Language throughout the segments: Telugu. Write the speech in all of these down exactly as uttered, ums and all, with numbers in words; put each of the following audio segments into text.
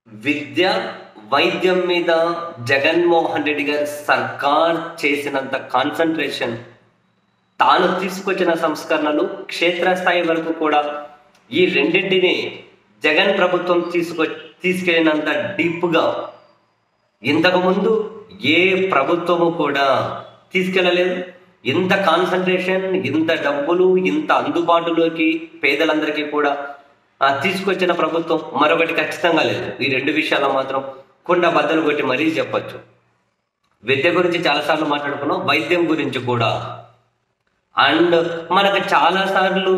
విద్య, వైద్యం మీద జగన్మోహన్ రెడ్డి గారి సర్కార్ చేసినంత కాన్సన్ట్రేషన్, తాను తీసుకొచ్చిన సంస్కరణలు క్షేత్రస్థాయి వరకు కూడా ఈ రెండింటిని జగన్ ప్రభుత్వం తీసుకొ తీసుకెళ్ళినంత డీప్గా ఇంతకుముందు ఏ ప్రభుత్వము కూడా తీసుకెళ్ళలేదు. ఇంత కాన్సన్ట్రేషన్, ఇంత డబ్బులు, ఇంత అందుబాటులోకి పేదలందరికీ కూడా తీసుకొచ్చిన ప్రభుత్వం మరొకటి ఖచ్చితంగా లేదు. ఈ రెండు విషయాలు మాత్రం కొండ బద్దలు కొట్టి మరీ చెప్పచ్చు. విద్య గురించి చాలాసార్లు మాట్లాడుకున్నాం, వైద్యం గురించి కూడా. అండ్ మనకు చాలాసార్లు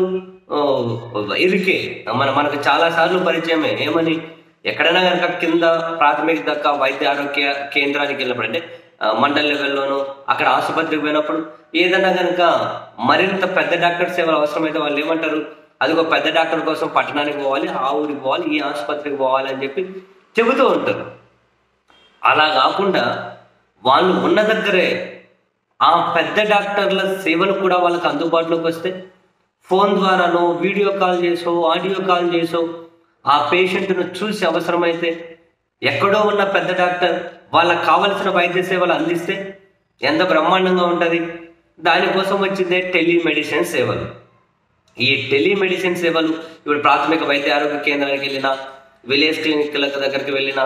ఇరికే మన మనకు చాలాసార్లు పరిచయమే ఏమని, ఎక్కడైనా కనుక కింద ప్రాథమిక దక్క వైద్య ఆరోగ్య కేంద్రానికి వెళ్ళినప్పుడు, అంటే మండల లెవెల్లోనూ అక్కడ ఆసుపత్రికి పోయినప్పుడు ఏదైనా కనుక మరింత పెద్ద డాక్టర్ సేవలు అవసరమైతే వాళ్ళు ఏమంటారు, అదిగో పెద్ద డాక్టర్ కోసం పట్టణానికి పోవాలి, ఆ ఊరికి పోవాలి, ఈ ఆసుపత్రికి పోవాలి అని చెప్పి చెబుతూ ఉంటారు. అలా కాకుండా వాళ్ళు ఉన్న దగ్గరే ఆ పెద్ద డాక్టర్ల సేవలు కూడా వాళ్ళకి అందుబాటులోకి వస్తే ఫోన్ ద్వారానో, వీడియో కాల్ చేసో, ఆడియో కాల్ చేసో ఆ పేషెంట్ను చూసి అవసరమైతే ఎక్కడో ఉన్న పెద్ద డాక్టర్ వాళ్ళకి కావలసిన వైద్య సేవలు అందిస్తే ఎంత బ్రహ్మాండంగా ఉంటుంది. దానికోసం వచ్చిందే టెలిమెడిసిన్ సేవలు. ఈ టెలిమెడిసిన్ సేవలు ఇప్పుడు ప్రాథమిక వైద్య ఆరోగ్య కేంద్రానికి వెళ్ళినా, విలేజ్ క్లినిక్ల దగ్గరికి వెళ్ళినా,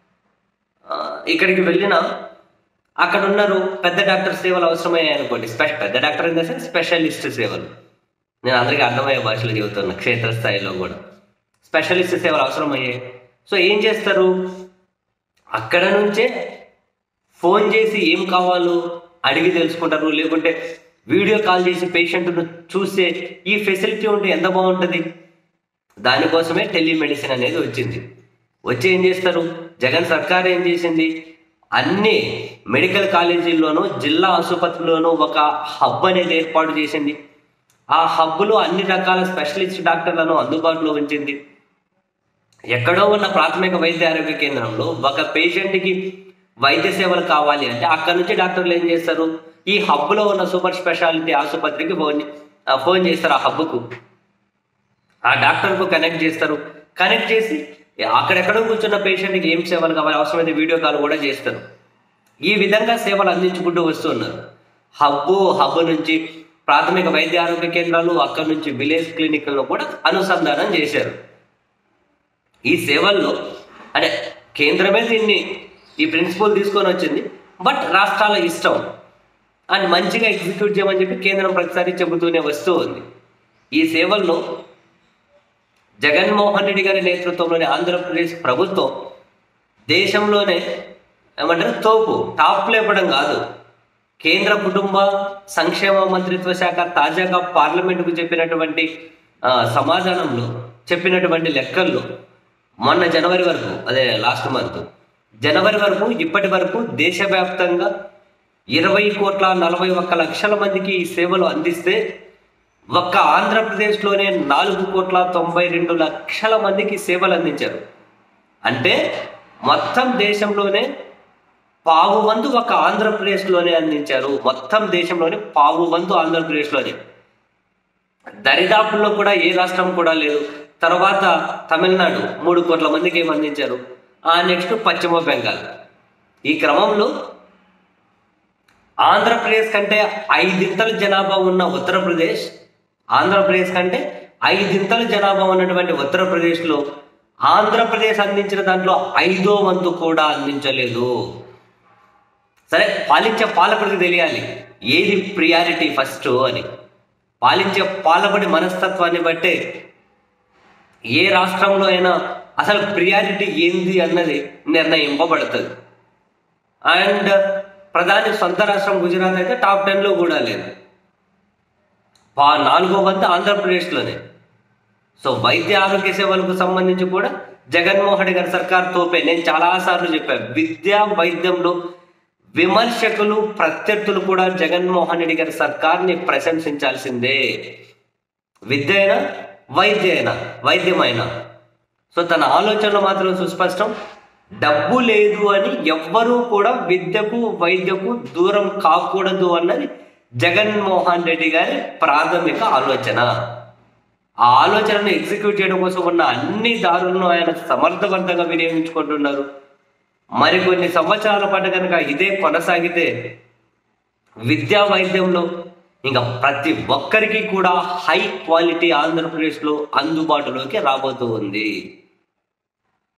ఇక్కడికి వెళ్ళినా అక్కడ ఉన్నారు పెద్ద డాక్టర్ సేవలు అవసరమయ్యాయి అనుకోండి. స్పె పెద్ద doctor in the sense specialist సేవలు, నేను అందరికీ అర్థమయ్యే భాషలో చెబుతున్నా. క్షేత్రస్థాయిలో కూడా స్పెషలిస్ట్ సేవలు అవసరమయ్యాయి. సో ఏం చేస్తారు, అక్కడ నుంచే ఫోన్ చేసి ఏం కావాలో అడిగి తెలుసుకుంటారు. లేకుంటే వీడియో కాల్ చేసి పేషెంట్ను చూసే ఈ ఫెసిలిటీ ఉంటే ఎంత బాగుంటుంది. దానికోసమే టెలిమెడిసిన్ అనేది వచ్చింది. వచ్చి ఏం చేస్తారు, జగన్ సర్కార్ ఏం చేసింది, అన్ని మెడికల్ కాలేజీల్లోనూ జిల్లా ఆసుపత్రిలోనూ ఒక హబ్ అనేది ఏర్పాటు చేసింది. ఆ హబ్లో అన్ని రకాల స్పెషలిస్ట్ డాక్టర్లను అందుబాటులో ఉంచింది. ఎక్కడో ఉన్న ప్రాథమిక వైద్య ఆరోగ్య కేంద్రంలో ఒక పేషెంట్కి వైద్య సేవలు కావాలి అంటే అక్కడ నుంచి డాక్టర్లు ఏం చేస్తారు, ఈ హబ్లో ఉన్న సూపర్ స్పెషాలిటీ ఆసుపత్రికి ఫోన్ ఫోన్ చేస్తారు. ఆ హబ్కు ఆ డాక్టర్కు కనెక్ట్ చేస్తారు. కనెక్ట్ చేసి అక్కడెక్కడో కూర్చున్న పేషెంట్కి ఏం సేవలు కావాలి, అవసరమైతే వీడియో కాల్ కూడా చేస్తారు. ఈ విధంగా సేవలు అందించుకుంటూ వస్తున్నారు. హబ్బు హబ్ నుంచి ప్రాథమిక వైద్య ఆరోగ్య కేంద్రాలు, అక్కడి నుంచి విలేజ్ క్లినిక్లను కూడా అనుసంధానం చేశారు. ఈ సేవల్లో అంటే కేంద్రమే దీన్ని ఈ ప్రిన్సిపల్ తీసుకొని వచ్చింది. బట్ రాష్ట్రాల ఇష్టం అండ్ మంచిగా ఎగ్జిక్యూట్ చేయమని చెప్పి కేంద్రం ప్రతిసారి చెబుతూనే వస్తూ ఉంది. ఈ సేవల్లో జగన్మోహన్ రెడ్డి గారి నేతృత్వంలోని ఆంధ్రప్రదేశ్ ప్రభుత్వం దేశంలోనే ఏమంటారు తోపు టాప్ లేపడం కాదు. కేంద్ర కుటుంబ సంక్షేమ మంత్రిత్వ శాఖ తాజాగా పార్లమెంటుకు చెప్పినటువంటి సమాధానంలో చెప్పినటువంటి లెక్కల్లో మొన్న జనవరి వరకు, అదే లాస్ట్ మంత్ జనవరి వరకు ఇప్పటి వరకు దేశవ్యాప్తంగా ఇరవై కోట్ల నలభై ఒక్క లక్షల మందికి ఈ సేవలు అందిస్తే ఒక్క ఆంధ్రప్రదేశ్లోనే నాలుగు కోట్ల తొంభై రెండు లక్షల మందికి సేవలు అందించారు. అంటే మొత్తం దేశంలోనే పావు వంతు ఒక ఆంధ్రప్రదేశ్లోనే అందించారు. మొత్తం దేశంలోనే పావు వంతు ఆంధ్రప్రదేశ్లోనే. దరిదాపుల్లో కూడా ఏ రాష్ట్రం కూడా లేదు. తర్వాత తమిళనాడు మూడు కోట్ల మందికి ఏమి అందించారు, ఆ నెక్స్ట్ పశ్చిమ బెంగాల్. ఈ క్రమంలో ఆంధ్రప్రదేశ్ కంటే ఐదింతల జనాభా ఉన్న ఉత్తరప్రదేశ్, ఆంధ్రప్రదేశ్ కంటే ఐదింతల జనాభా ఉన్నటువంటి ఉత్తరప్రదేశ్లో ఆంధ్రప్రదేశ్ అందించిన దాంట్లో ఐదో వంతు కూడా అందించలేదు. సరే, పాలించే పాలకుడికి తెలియాలి ఏది ప్రియారిటీ ఫస్ట్ అని. పాలించే పాలకుడి మనస్తత్వాన్ని బట్టే ఏ రాష్ట్రంలో అయినా అసలు ప్రియారిటీ ఏంది అన్నది నిర్ణయింపబడుతుంది. అండ్ ప్రధాని సొంత రాష్ట్రం గుజరాత్ అయితే టాప్ టెన్లో కూడా లేదు, నాలుగో వంతు ఆంధ్రప్రదేశ్లోనే. సో వైద్య ఆరోగ్య సేవలకు సంబంధించి కూడా జగన్మోహన్ రెడ్డి గారి సర్కార్ తోపే. నేను చాలాసార్లు చెప్పాను, విద్యా వైద్యంలో విమర్శకులు ప్రత్యర్థులు కూడా జగన్మోహన్ రెడ్డి గారి సర్కార్ని ప్రశంసించాల్సిందే. విద్య అయినా వైద్య అయినా వైద్యమైనా. సో తన ఆలోచనలు మాత్రం సుస్పష్టం. డబ్బు లేదు అని ఎవ్వరూ కూడా విద్యకు వైద్యకు దూరం కాకూడదు అన్నది జగన్మోహన్ రెడ్డి గారి ప్రాథమిక ఆలోచన. ఆ ఆలోచనను ఎగ్జిక్యూట్ చేయడం కోసం ఉన్న అన్ని దారులను ఆయన సమర్థవంతంగా వినియోగించుకుంటున్నారు. మరికొన్ని సంవత్సరాల పాటు కనుక ఇదే కొనసాగితే విద్యా వైద్యంలో ఇంకా ప్రతి ఒక్కరికి కూడా హై క్వాలిటీ ఆంధ్రప్రదేశ్లో అందుబాటులోకి రాబోతూ ఉంది.